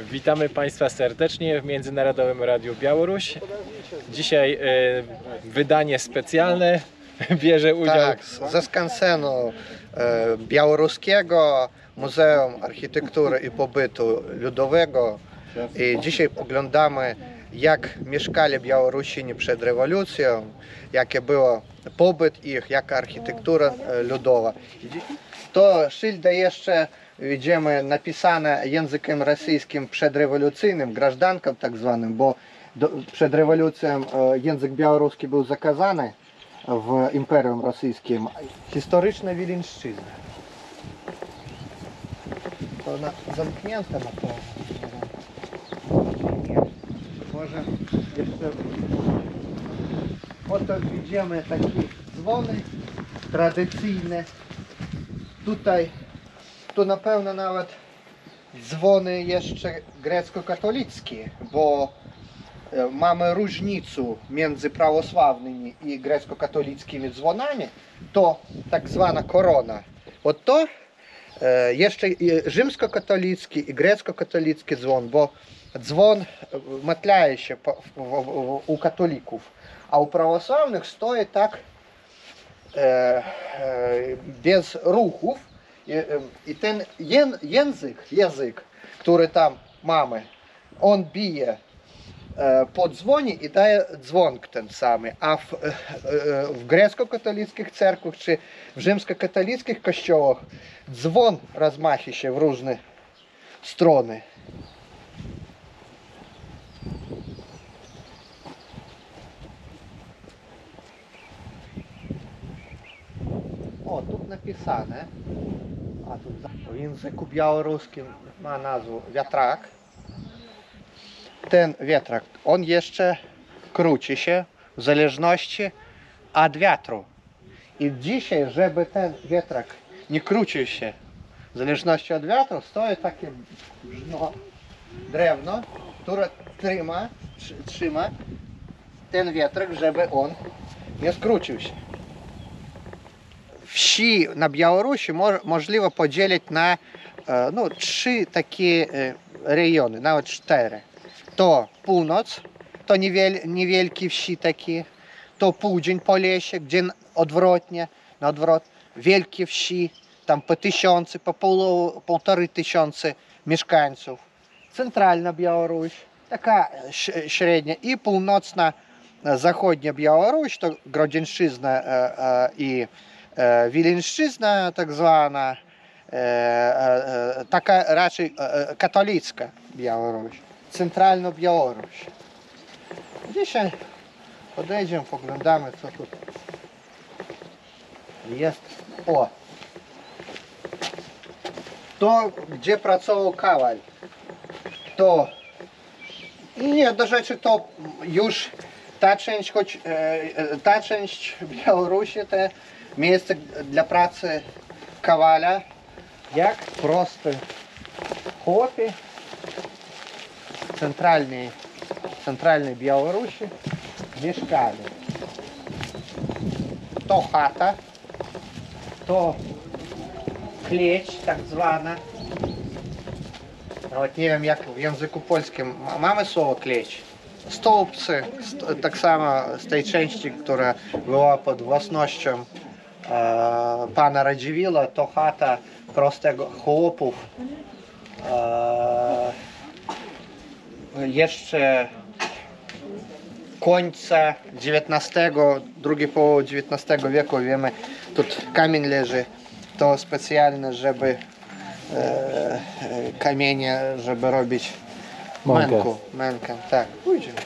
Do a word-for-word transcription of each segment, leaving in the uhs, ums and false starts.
Witamy Państwa serdecznie w Międzynarodowym Radiu Białoruś. Dzisiaj e, wydanie specjalne bierze udział... Tak, ze skansenu e, Białoruskiego Muzeum Architektury i Pobytu Ludowego. I dzisiaj oglądamy, jak mieszkali Białorusini przed rewolucją, jaki był pobyt ich, jaka architektura ludowa. To szyldy jeszcze widzimy napisane językiem rosyjskim przedrewolucyjnym, grażdanką tak zwanym, bo do, przed rewolucją język białoruski był zakazany w Imperium Rosyjskim. Historyczna Wileńszczyzna. To na, zamknięte na to. Może jeszcze... Oto widzimy takie dzwony tradycyjne. Tutaj, tu na pewno nawet dzwony jeszcze grecko-katolickie, bo mamy różnicę między prawosławnymi i grecko-katolickimi dzwonami. To tak zwana korona. Od to e, jeszcze rzymsko-katolicki i grecko-katolicki dzwon, bo dzwon matlaje się po, w, w, w, u katolików, a u prawosławnych stoi tak e, e, bez ruchów. I, i ten jen, język, język, który tam mamy, on bije po dzwonie i daje dzwonk ten samy, a w, w grecko-katolickich cerkвах czy w rzymsko-katolickich kościołach dzwon rozmachia się w różne strony. O, tu napisane, a tu w języku białoruskim ma nazwę wiatrak. Ten wiatrak, on jeszcze króci się w zależności od wiatru. I dzisiaj, żeby ten wiatrak nie krócił się w zależności od wiatru, stoi takie no, drewno, które trzyma, trzyma ten wiatrak, żeby on nie skrócił się. Wsi na Białorusi mo możliwe podzielić na no, trzy takie rejony, nawet cztery. To północ, to niewiel, niewielkie wsi takie, to południe po lesie, gdzie odwrotnie, na odwrot, wielkie wsi, tam po tysiące, po pół, półtorej tysiące mieszkańców. Centralna Białoruś, taka średnia, i północna, zachodnia Białoruś, to Grodzieńszczyzna e, e, i e, Wileńszczyzna tak zwana, e, e, taka raczej e, katolicka Białoruś. Centralna Białoruś. Dzisiaj podejdziemy, poglądamy, co tu jest. O! To, gdzie pracował Kowal. To nie, do rzeczy to już ta część, choć e, ta część Białorusi, to miejsce dla pracy Kowala, jak prosty chłopi Centralnej, centralnej Białorusi mieszkali. To chata, to kleć tak zwana. Nawet nie wiem, jak w języku polskim mamy słowo kleć. Stolpcy, tak samo z tej części, która była pod własnością e, pana Radziwiła, to chata prostego chłopów. E, jeszcze końca dziewiętnastego, drugiej połowy dziewiętnastego wieku, wiemy, tu kamień leży, to specjalne, żeby e, kamienie, żeby robić męku, mękę, tak, pójdziemy.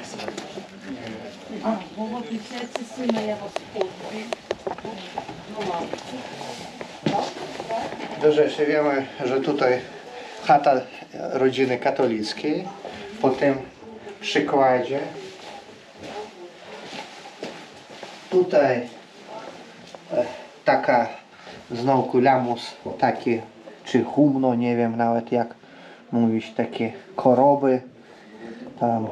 Do rzeczy wiemy, że tutaj chata rodziny katolickiej. Po tym przykładzie tutaj e, taka znowu lamus, takie czy humno, nie wiem nawet jak mówić, takie koroby tam.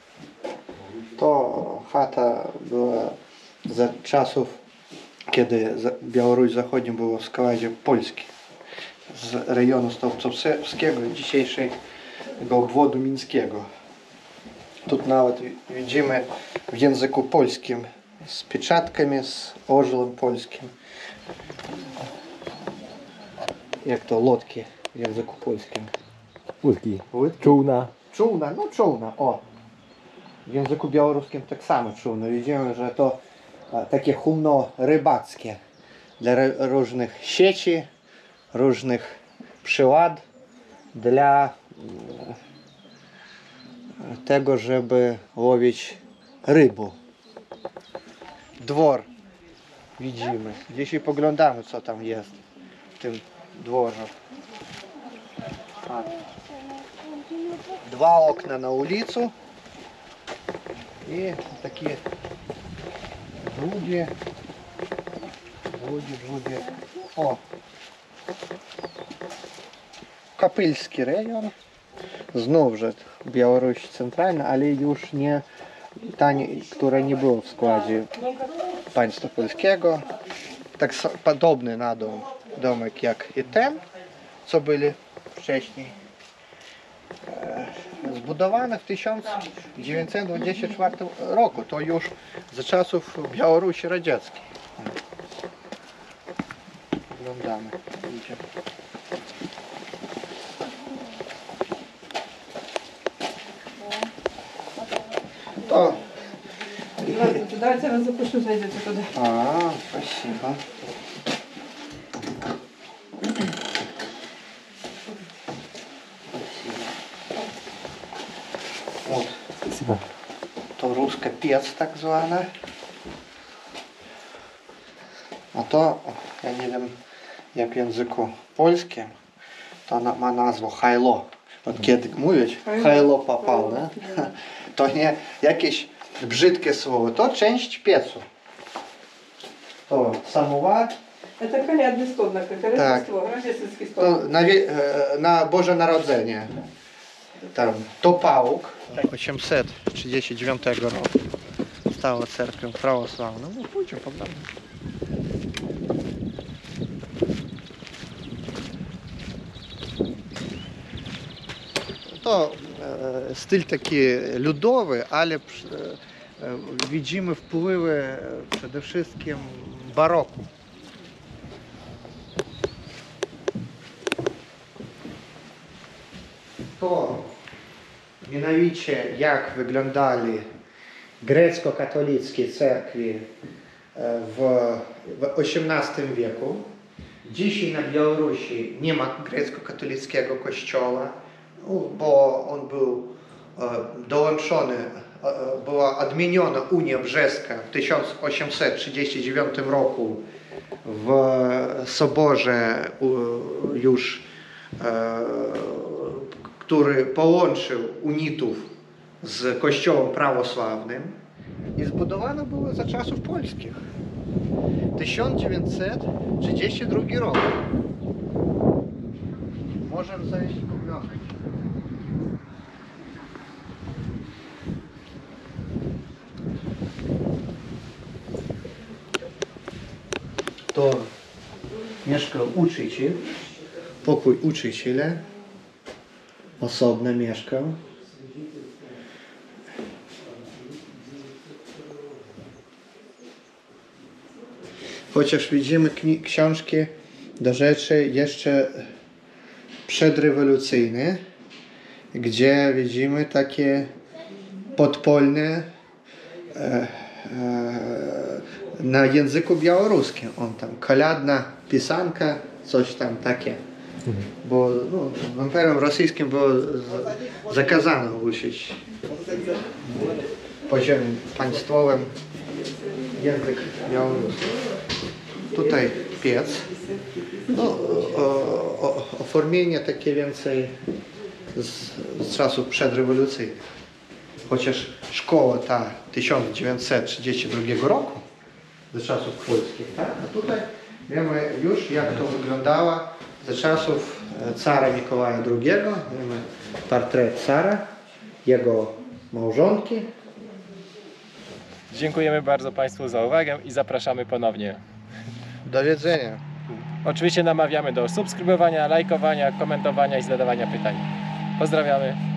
To chata była za czasów, kiedy Białoruś Zachodnia była w składzie Polski. Z rejonu Stolpcowskiego, dzisiejszej tego obwodu mińskiego. Tu nawet widzimy w języku polskim z pieczatkami, z orzełem polskim. Jak to lotki w języku polskim? Łódki. Łódki? Czółna. Czółna, no czółna, o. W języku białoruskim tak samo czółno. Widzimy, że to a, takie humno rybackie dla ry- różnych sieci, różnych przyczep, dla mm, tego, żeby łowić rybę. Dwór widzimy. Dzisiaj poglądamy, co tam jest w tym dworze. A. Dwa okna na ulicę i takie drugie, drugie, drugie. O! Kapylski rejon. Znów, że Białoruś centralna, ale już nie ta, która nie była w składzie państwa polskiego. Tak podobny na dom, domek jak i ten, co byli wcześniej. Zbudowane w tysiąc dziewięćset dwudziestym czwartym roku, to już za czasów Białorusi Radzieckiej. Oglądamy. To... Давайте я вас запишу, зайдете туди. А, спасибо. Вот. Спасибо. To ruska piec tak zwana. A to, ja nie wiem jak w języku polskim, to na, ma nazwę hajlo. Od kiedy mówić, hajlo papał, nie? To nie jakieś brzydkie słowo, to część piecu. To самовар. Это колядный стол, на Рождество, рождественский стол. To na, wie- e, na Boże Narodzenie. Tam to pałuk. osiemset trzydziestego dziewiątego roku stała cerkwią prawosławną. No pójdziemy, poglądamy. To e, styl taki ludowy, ale e, e, widzimy wpływy e, przede wszystkim baroku. To mianowicie jak wyglądali grecko-katolickie cerkwie w, w osiemnastym wieku. Dzisiaj na Białorusi nie ma grecko-katolickiego kościoła, bo on był dołączony, była odmieniona Unia Brzeska w tysiąc osiemset trzydziestym dziewiątym roku w soborze już, który połączył unitów z kościołem prawosławnym i zbudowana była za czasów polskich. tysiąc dziewięćset trzydziesty drugi rok. Możemy zajść i poglądać. To mieszkał uczyciel, pokój uczyciela, osobno mieszkał. Chociaż widzimy książki do rzeczy jeszcze przedrewolucyjne, gdzie widzimy takie podpolne e, e, na języku białoruskim. On tam kolядna pisanka, coś tam takie. Bo no, w Imperium Rosyjskim było z, zakazano uczyć poziomie państwowym język białoruski. Tutaj piec. No, o, o, oformienie takie więcej z, z czasów przedrewolucyjnych. Chociaż szkoła ta tysiąc dziewięćset trzydziestego drugiego roku, ze czasów polskich, tak? A tutaj wiemy już jak to wyglądało za czasów cara Mikołaja drugiego. Wiemy portret cara, jego małżonki. Dziękujemy bardzo Państwu za uwagę i zapraszamy ponownie. Do widzenia. Oczywiście namawiamy do subskrybowania, lajkowania, komentowania i zadawania pytań. Pozdrawiamy.